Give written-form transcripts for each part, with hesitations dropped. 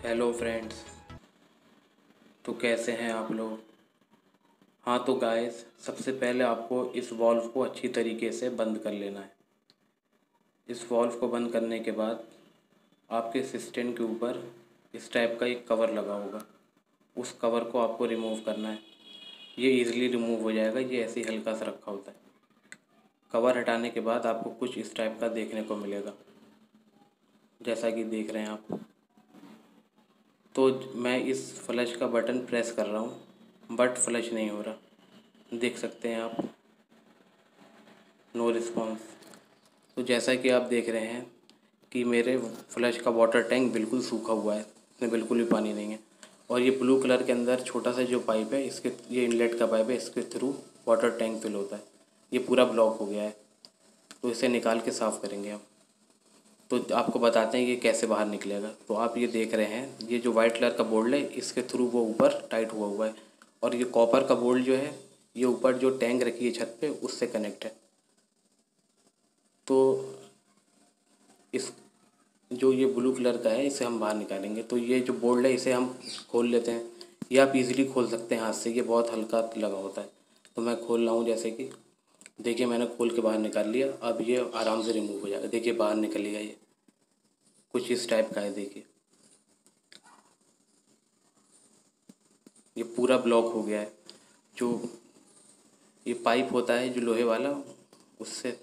Hello friends. तो कैसे हैं आप लोग। हाँ तो गाइस, सबसे पहले आपको इस वॉल्व को अच्छी तरीके से बंद कर लेना है। इस वॉल्व को बंद करने के बाद आपके सिस्टम के ऊपर इस टाइप का एक कवर लगा होगा, उस कवर को आपको रिमूव करना है। ये इजीली रिमूव हो जाएगा, ये ऐसे ही हल्का सा रखा होता है। कवर हटाने के बाद आपको कुछ इस टाइप का देखने को मिलेगा, जैसा कि देख रहे हैं आप। तो मैं इस फ्लश का बटन प्रेस कर रहा हूँ बट फ्लश नहीं हो रहा, देख सकते हैं आप। No response. तो जैसा कि आप देख रहे हैं कि मेरे फ्लश का वाटर टैंक बिल्कुल सूखा हुआ है, इसमें बिल्कुल भी पानी नहीं है। और ये ब्लू कलर के अंदर छोटा सा जो पाइप है, इसके ये इनलेट का पाइप है, इसके थ्रू वाटर टैंक फिल होता है। ये पूरा ब्लॉक हो गया है, तो इसे निकाल के साफ़ करेंगे हम। तो आपको बताते हैं कि कैसे बाहर निकलेगा। तो आप ये देख रहे हैं, ये जो वाइट कलर का बोल्ट है, इसके थ्रू वो ऊपर टाइट हुआ है। और ये कॉपर का बोल्ट जो है, ये ऊपर जो टैंक रखी है छत पे, उससे कनेक्ट है। तो इस जो ये ब्लू कलर का है, इसे हम बाहर निकालेंगे। तो ये जो बोल्ट है, इसे हम खोल लेते हैं। ये आप इजीली खोल सकते हैं हाथ से, ये बहुत हल्का लगा होता है। तो मैं खोल रहा हूँ, जैसे कि देखिए मैंने खोल के बाहर निकाल लिया। अब ये आराम से रिमूव हो जाएगा। देखिए बाहर निकल लिया, ये कुछ इस टाइप का है। देखिए ये पूरा ब्लॉक हो गया है। जो ये पाइप होता है जो लोहे वाला, उससे।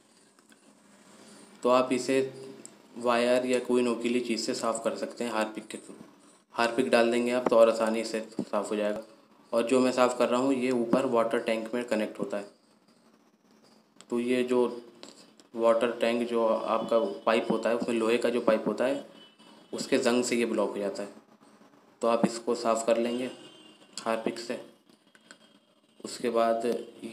तो आप इसे वायर या कोई नोकीली चीज़ से साफ़ कर सकते हैं, हार्पिक के थ्रू। हार्पिक डाल देंगे आप तो और आसानी से साफ़ हो जाएगा। और जो मैं साफ़ कर रहा हूँ, ये ऊपर वाटर टैंक में कनेक्ट होता है। तो ये जो वाटर टैंक जो आपका पाइप होता है, उसमें लोहे का जो पाइप होता है, उसके जंग से ये ब्लॉक हो जाता है। तो आप इसको साफ़ कर लेंगे हार्पिक से। उसके बाद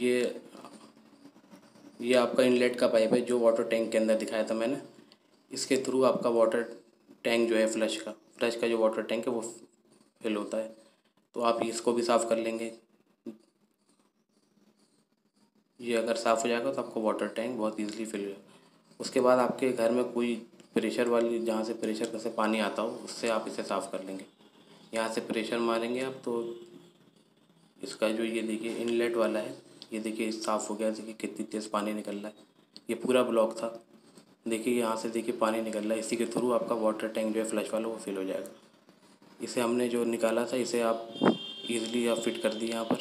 ये आपका इनलेट का पाइप है जो वाटर टैंक के अंदर दिखाया था मैंने। इसके थ्रू आपका वाटर टैंक जो है, फ्लश का जो वाटर टैंक है, वो फिल होता है। तो आप इसको भी साफ़ कर लेंगे। ये अगर साफ़ हो जाएगा तो आपका वाटर टैंक बहुत ईज़िली फिल हो जाएगा। उसके बाद आपके घर में कोई प्रेशर वाली, जहाँ से प्रेशर का से पानी आता हो, उससे आप इसे साफ़ कर लेंगे। यहाँ से प्रेशर मारेंगे आप तो इसका जो, ये देखिए इनलेट वाला है, ये देखिए साफ़ हो गया। देखिए कितनी तेज़ पानी निकल रहा है। ये पूरा ब्लॉक था। देखिए यहाँ से देखिए पानी निकल रहा है। इसी के थ्रू आपका वाटर टैंक जो है फ्लश वाला, वो फिल हो जाएगा। इसे हमने जो निकाला था, इसे आप इजीली आप फिट कर दिए यहाँ पर।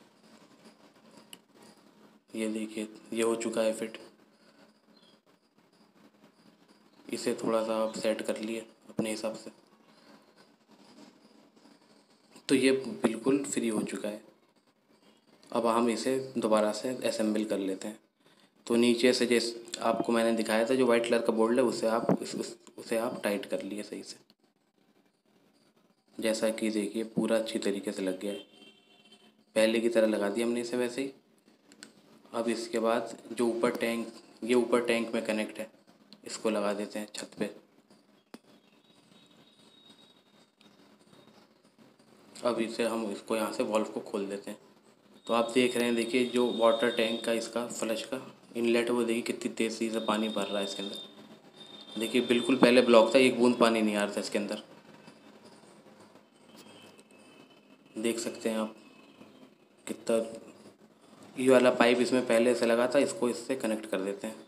ये देखिए ये हो चुका है फिट। इसे थोड़ा सा आप सेट कर लिए अपने हिसाब से। तो ये बिल्कुल फ्री हो चुका है। अब हम इसे दोबारा से असेंबल कर लेते हैं। तो नीचे से जैसे आपको मैंने दिखाया था, जो वाइट कलर का बोल्ड है, उसे आप उसे आप टाइट कर लिए सही से। जैसा कि देखिए पूरा अच्छी तरीके से लग गया है। पहले की तरह लगा दिया हमने इसे वैसे ही। अब इसके बाद जो ऊपर टैंक, ये ऊपर टैंक में कनेक्ट है, इसको लगा देते हैं छत पे। अब इसे हम इसको यहाँ से वॉल्व को खोल देते हैं। तो आप देख रहे हैं, देखिए जो वाटर टैंक का, इसका फ्लश का इनलेट है, वो देखिए कितनी तेज़ी से पानी भर रहा है इसके अंदर। देखिए बिल्कुल पहले ब्लॉक था, एक बूंद पानी नहीं आ रहा था इसके अंदर। देख सकते हैं आप कितना। ये वाला पाइप इसमें पहले से लगा था, इसको इससे कनेक्ट कर देते हैं।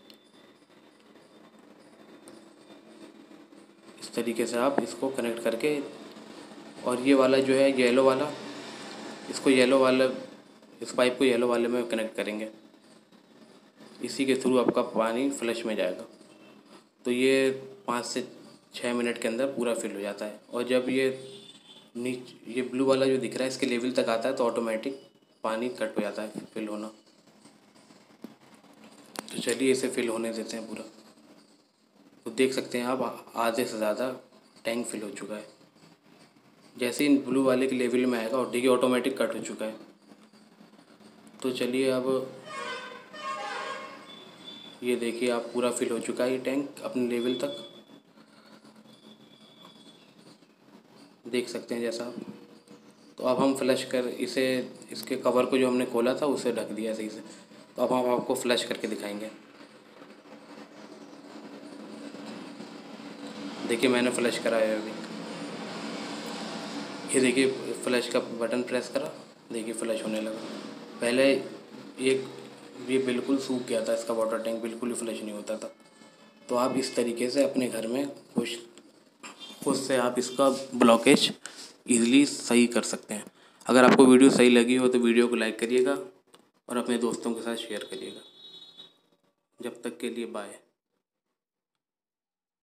इस तरीके से आप इसको कनेक्ट करके, और ये वाला जो है येलो वाला, इसको येलो वाला, इस पाइप को येलो वाले में कनेक्ट करेंगे। इसी के थ्रू आपका पानी फ्लश में जाएगा। तो ये 5 से 6 मिनट के अंदर पूरा फिल हो जाता है। और जब ये ब्लू वाला जो दिख रहा है, इसके लेवल तक आता है, तो ऑटोमेटिक पानी कट हो जाता है फिल होना। तो चलिए इसे फिल होने देते हैं पूरा। तो देख सकते हैं आप, आधे से ज़्यादा टैंक फिल हो चुका है। जैसे ही ब्लू वाले के लेवल में आएगा, और देखिए ऑटोमेटिक कट हो चुका है। तो चलिए अब ये देखिए आप, पूरा फिल हो चुका है ये टैंक अपने लेवल तक, देख सकते हैं जैसा आप। तो अब हम फ्लश कर इसे, इसके कवर को जो हमने खोला था, उसे ढक दिया सही से। तो अब हम आपको फ्लश करके दिखाएंगे। देखिए मैंने फ्लश कराया है अभी। ये देखिए फ्लैश का बटन प्रेस करा, देखिए फ्लैश होने लगा। पहले ये बिल्कुल सूख गया था, इसका वाटर टैंक बिल्कुल ही फ्लैश नहीं होता था। तो आप इस तरीके से अपने घर में खुद से आप इसका ब्लॉकेज ईज़िली सही कर सकते हैं। अगर आपको वीडियो सही लगी हो तो वीडियो को लाइक करिएगा और अपने दोस्तों के साथ शेयर करिएगा। जब तक के लिए बाय।